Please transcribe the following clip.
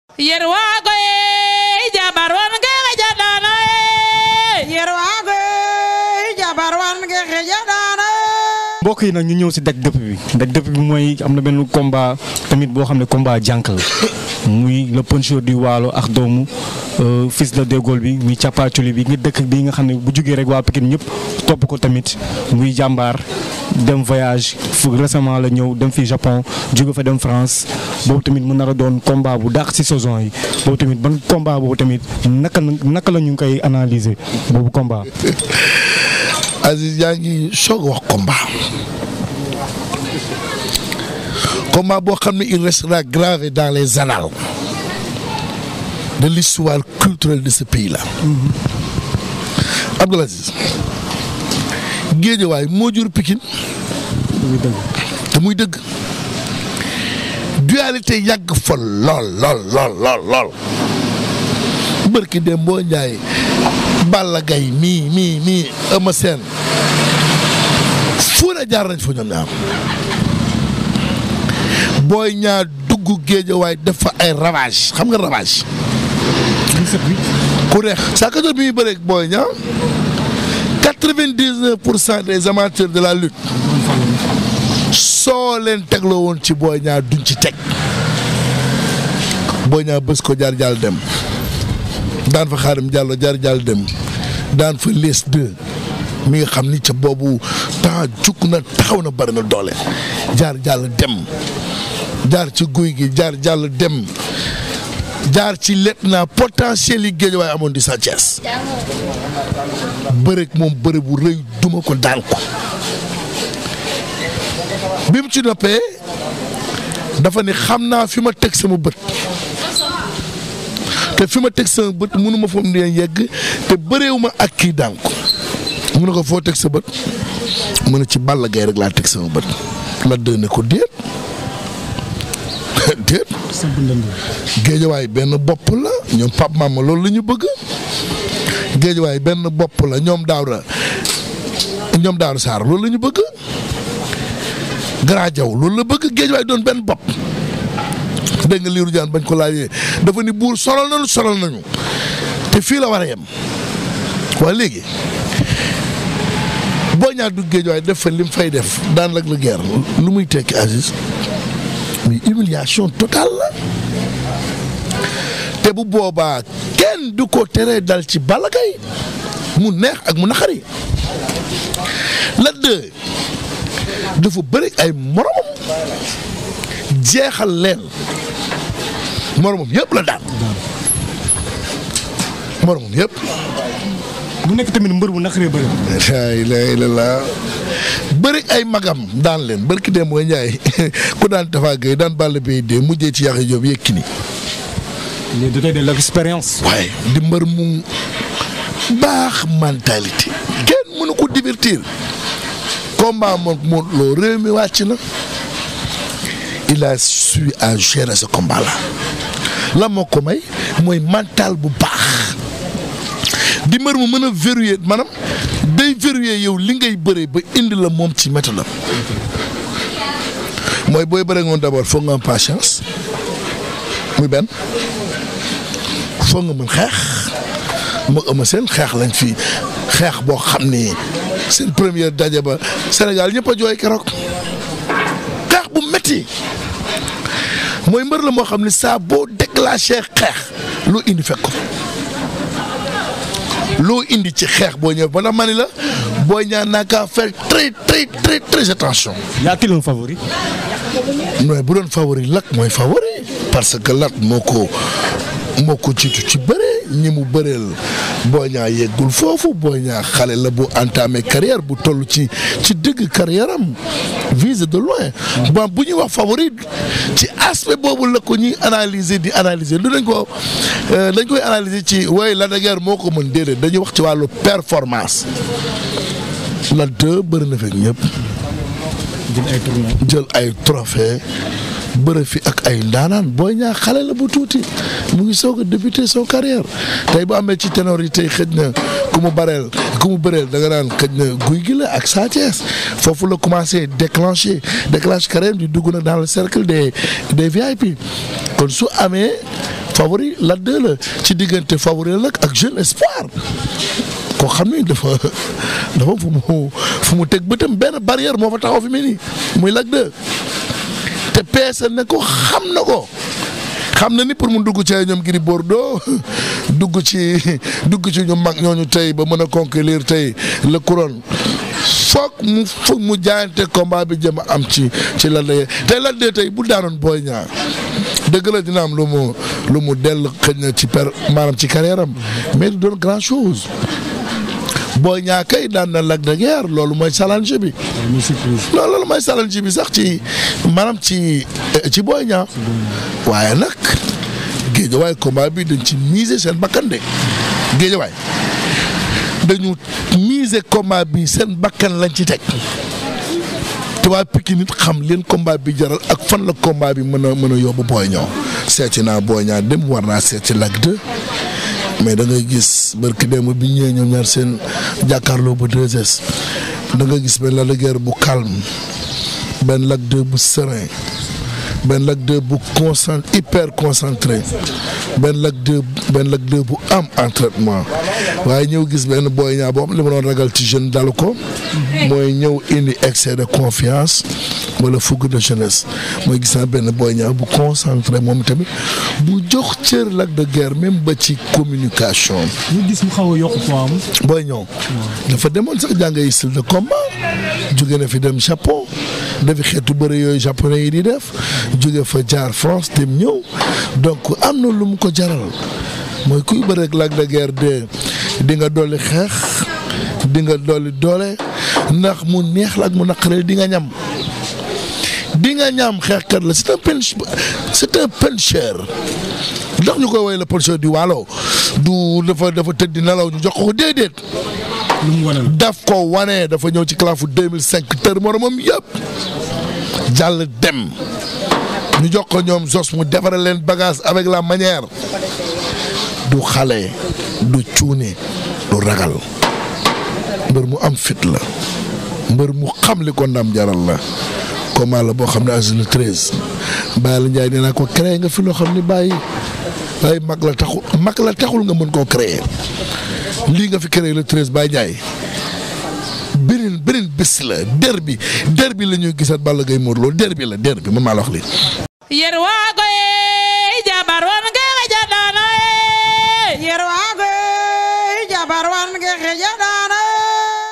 yerwago e jabar wan ge xejadana yerwago e jabar wan ge xejadana. mbokk yi nag ñu ñëw si daj dëpp bi mooy am na benn combat tamit boo xam ne combat jànk la muy le puncheur du Waalo ak doomu fils de Dégol bi muy càppaaculi bi nga dëkk bi nga xam ne bu jugee rek waa Pikine ñëpp topp ko tamit muy jàmbaar dem voyage fu récemment la ñëw dem fi Japon jóge fa dem France boobu tamit mu nar a doon combat bu dàq si saison yi boobu tamit ban combat boobu tamit naka la ñu ngi koy analyser boobu combat. Aziz yaa ngi soog a wax combat boo xam ne il restera gravé dans les annales de l'histoire culturelle de ce pays-là. Abdoul Aziz Géejawaay moo jur Pikine te muy dëgg dualité yàgg fa lool bërki dem boo njaay Balla Gaye mii Eumeu Sène fu na jaar nañ fa ñoom ñaar Boy Niang dugg Géejawaay def fa ay ravage xam nga ravage ku neex saa ka jot bi muy bëreeg Boy Niang 99% des amateurs de la lutte soo leen tegloo woon ci Boy Niang duñ ci teg Boy Niang bés ko jaar jàll dem daan fa Xaadim Diallo jaar jàll dem daan fa les 2 mi nga xam ni ca boobu temps jukk na taxaw na bari na doole jaar jàll dem jaar ci guy gi jaar jàll dem jaar ci let naa potentiel yi Géejawaay amoon di Sa Thiès bërëg moom bëri bu rëy duma ko daan ko bi mu ci noppee dafa ni xam naa fi ma teg sama bët te fi ma teg sama bët mënu ma fa mu yegg te bëreewuma ak kii daan ko mu ne ko foo teg sa bët mu ne ci Balla Gaye rek laa teg sama bët la dëne ko déet Géejawaay benn bopp la ñoom Pape Mama loolu la ñu bëgg Géejawaay benn bopp la ñoom Daawda Sarr loolu la ñu bëgg Grand Diaw loolu la bëgg Géejawaay doon benn bopp dégg nga Lirou Diane bañ ko laajee dafa ni buur solal nañu te fii la war a yem waa léegi boo ñaar du Géejawaay def fa lim fay def daan Lac de Guiers lu muy tekki Aziz muy humiliation totale la te bu boobaa kenn du ko teree dal ci Balla Gaye mu neex ak mu naqari Lac de dafa bëri ay moromam jeexal leen moromam yëpp la daan moromam yëpp. bu nekk tamit mbër bu naqaree bëri. laa ilaaha illallaah bëri ay magam daan leen barki dem mooy Njaay ku daan Tafa Gueye daan Balla Gaye de mujjee ci Yaxya Joob Yékini. mais da koy de l'expérience. waaye di mbër mu baax mentalité. kenn mënu ko divertir. combat moom Modou Lo réew mi wàcc na. il a su à gérer ce combat là. la moo ko may mooy mental bu baax. di mbër mu mën a verrouiller maanaam day verrouiller yow li ngay bëree ba indi la moom ci méthode mooy booy bëree ngoon d'abord foog nga am patience muy benn foog nga mën xeex moo ëmma seen xeex lañ fi xeex boo xam ni seen première daje ba Sénégal ñëpp a jooy keroog xeex bu métti mooy mbër la moo xam ni saa boo déclenché xeex loo indi fekk ko loo indi ci xeex boo ñëwee ba ndax ma ni la booy ñaan naa kaa faire très attention. y a-t-il un favori. mais bu doon favori Lac mooy favori parce que Lac moo ko jiitu ci bëre ñi mu bëreel booy ñaa yeggul foofu booy ñaa xale la bu entamé carrière bu toll ci dëgg carrière am vise de loin. bon bu ñuy wax favori ci aspect boobu la ko ñuy analyser lu dañ koy analyser ci waaye Lac de Guiers moo ko mën déedéet dañuy wax ci wàllu performance Lac 2 bëri na fekk ñëpp. jël ay trophée bëre fi ak ay ndaanaan booy ñaa xale la bu tuuti mu ngi soog a débuter son carrière tey bu amee ci ténor yi tey xëj na ku mu bëreel da nga naan xëj na guy gi la ak Sa Thiès foofu la commencé déclencher carrière di dugg nag dans le cercle des VIP kon su amee favori Lac 2 la ci diggante favori la nag ak jeune espoir koo xam ni dafa fu mu teg bëtam benn barrière moo fa taxaw fi mu nii muy Lac 2 te peese ne ko xam na ko. xam na ni pour mu dugg ci ñoom Gris Bordeaux dugg ci ñu mag ñooñu tey ba mën a conquérir tey le couronne foog mu jaayante combat bi jëm am ci Lac 2 tey Lac 2 tey bu daanoon Boy Niang dëgg la dina am lu mu dell xëj na ci maanaam ci carrière am mais du doon grand chose Boy Niang kay daan na Lac de Guiers loolu mooy challenge bi. loolu mooy challenge bi sax ci maanaam ci Boy Niang waaye nag géejawaay combat bi dañ ci miser seen bakkan de géejawaay dañu miser combat bi seen bakkan lañ ci teg te waa Pikine nit xam leen combat bi jaral ak fan la combat bi mën a yóbbu Boy Niang seeti naa Boy Niang dem war naa seeti Lac 2 mais da ngay gis barki démb bi ñëwee ñoom ñaar seen jàkkaarloo ba 2S da nga gis benn Lac de Guiers bu calme benn Lac 2 bu serein benn Lac 2 bu hyper concentré benn Lac 2 bu am entraînement waaye ñëw gis benn Boy Niang boobu li ma doon ragal ci jeune dalu ko mooy ñëw indi excès de confiance wala fougue de jeunesse mooy gis naa benn Boy Niang bu concentré moom tamit bu jox cër Lac de Guiers même ba ci communication. ñu gis mu xaw a yokk poids am. Boy Niang dafa demoon sax jàngay style de combat jóge na fi dem Japon dafi xeetu bëre yooyu japonais yi di def jóge fa jaar France dem ñëw donc am na lu mu ko jaral mooy kuy bëre ak Lac de Guiers di nga dolli xeex di nga dolli doole ndax mu neex la ak mu naqaree di nga ñam xeexkat la c'est un puncher ndax ñu koy woowee le puncher du Waalo du dafa tëdd di nelaw ñu jox ko déedéet. daf ko wane dafa ñëw ci classe 2005 tër moromam yëpp jàll dem ñu jox ko ñoom Zos mu defaral leen bagage avec la manière du xale du cuune du ragal mbër mu am fit la mbër mu xam li ko ndam jaral la combat la boo xam ne âge le 13 Baye la Ndiaye nee naa ko créé nga fi loo xam ne bàyyi mag la taxul nga mën koo créé lii nga fi créé le 13 Baye Ndiaye beneen bés la derby la ñuy gisaat Balla Gaye Modou Lo derby man maa la wax lii. yer waa koy jabar